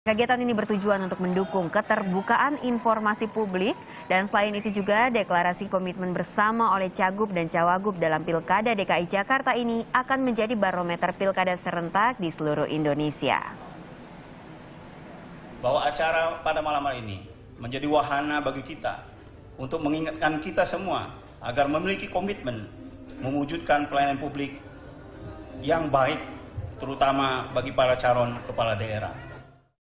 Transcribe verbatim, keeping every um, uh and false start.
Kegiatan ini bertujuan untuk mendukung keterbukaan informasi publik dan selain itu juga deklarasi komitmen bersama oleh Cagup dan Cawagup dalam Pilkada D K I Jakarta ini akan menjadi barometer pilkada serentak di seluruh Indonesia. Bahwa acara pada malam hari ini menjadi wahana bagi kita untuk mengingatkan kita semua agar memiliki komitmen mewujudkan pelayanan publik yang baik terutama bagi para calon kepala daerah.